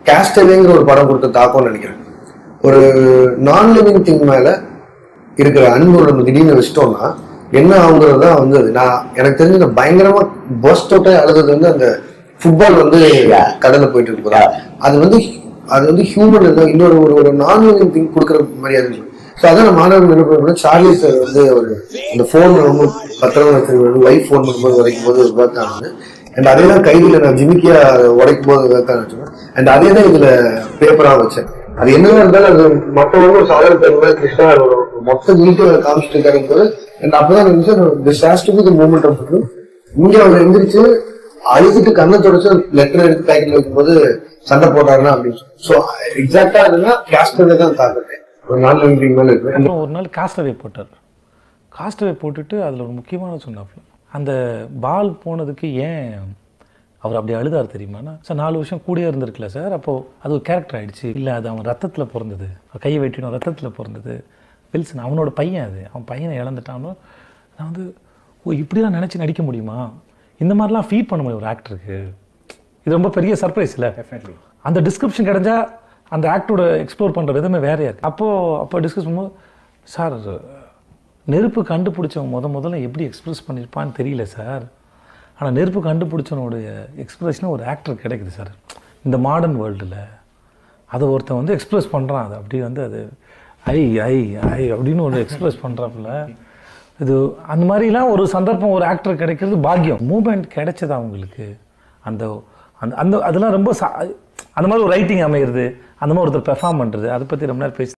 கேஸ்டவேங்கிற ஒரு படம் கொடுத்த தாக்கம்னு நினைக்கிறேன். ஒரு நான் லிவிங் திங் மேல இருக்கிற அன்பு நம்ம திடீர்னு வச்சிட்டோம்னா என்ன ஆகுங்கிறது தான் வந்து அது. நான் எனக்கு தெரிஞ்ச பயங்கரமா பஸ் தொட்டை அழுது வந்து அந்த ஃபுட்பால் வந்து கடல்ல போயிட்டு இருக்குதா, அது வந்து ஹியூமன் இன்னொரு ஒரு நான் லிவிங் திங் கொடுக்குற மாதிரியா இருக்கு. ஸோ அதான் மாணவர்கள் என்ன பண்ணுறோம், சார்லி சார் வந்து ஒரு அந்த ஃபோன் ரொம்ப பத்திரமா வச்சிருக்காரு, லைஃப் ஃபோன் பண்ணும்போது உடைக்கும் போது ஒர்க் ஆனது. அண்ட் அதே தான் கைதியில் நான் ஜிமிக்கியா உடைக்கும் போது ஒர்க் ஆனிச்சேன். அண்ட் அதே தான் இதுல பேப்பரா வச்சேன். அது என்னதான் இருந்தாலும் அது மற்றவங்க ஒரு சாதாரண பேர் கிருஷ்ணா மொத்த வீட்டு காமிச்சிட்டு இருக்காருங்க போது அப்பதான் இருந்துச்சு this has to be the moment of truth. இங்க அவர் எந்திரிச்சு அழுதுட்டு கண்ணை தொடச்சு லெட்டர் எடுத்து பேக்கெட்ல வைக்கும்போது சண்டை போட்டாருன்னா அப்படின்னு. ஸோ எக்ஸாக்டா அதுன்னா காஸ்டவே தான் தாக்குறேன். ஒரு நாள் மேல இருக்கு. ஒரு நாள் காஸ்டவே போட்டார். காஸ்டவே போட்டுட்டு அதுல ஒரு முக்கியமான சொன்னாப்ல, அந்த பால் போனதுக்கு ஏன் அவர் அப்படி அழுதார் தெரியுமாண்ணா? சார் 4 வருஷம் கூடயே இருந்திருக்குல்ல சார், அப்போது அது ஒரு கேரக்டர் ஆகிடுச்சு. இல்லை அது அவன் ரத்தத்தில் பிறந்தது, கையை வெட்டினோம் ரத்தத்தில் பிறந்தது. வில்சன் அவனோட பையன், அது அவன் பையனை இழந்துட்டானோ. நான் வந்து இப்படிலாம் நினச்சி நடிக்க முடியுமா, இந்த மாதிரிலாம் ஃபீல் பண்ண முடியும் ஒரு ஆக்டருக்கு. இது ரொம்ப பெரிய சர்ப்ரைஸ் இல்லை? டெஃபினெட்லி. அந்த டிஸ்கிரிப்ஷன் கிடைச்சா அந்த ஆக்டரோட எக்ஸ்ப்ளோர் பண்ணுற விதமே வேறையாக இருக்குது. அப்போ டிஸ்கஸ் பண்ணும்போது, சார் நெருப்பு கண்டுபிடிச்சவன் முதல்ல எப்படி எக்ஸ்ப்ரெஸ் பண்ணியிருப்பான்னு தெரியல சார். ஆனால் நெருப்பு கண்டுபிடிச்சவனுடைய எக்ஸ்ப்ரெஷனாக ஒரு ஆக்டர் கிடைக்குது சார் இந்த மாடர்ன் வேர்ல்டில். அதை ஒருத்தன் வந்து எக்ஸ்ப்ரெஸ் பண்ணுறான். அது அப்படி வந்து அது ஐ ஐ ஐ அப்படின்னு ஒரு எக்ஸ்ப்ரெஸ் பண்ணுறாப்புல. இது அந்த மாதிரிலாம் ஒரு சந்தர்ப்பம் ஒரு ஆக்டர் கிடைக்கிறது பாக்கியம். மூமெண்ட் கிடைச்சது அவங்களுக்கு. அந்த அந்த அந்த அதெல்லாம் ரொம்ப அந்த மாதிரி ஒரு ரைட்டிங் அமையிறது, அந்த மாதிரி ஒருத்தர் பெர்ஃபார்ம் பண்ணுறது, அதை பற்றி ரொம்ப நேரம் பேசி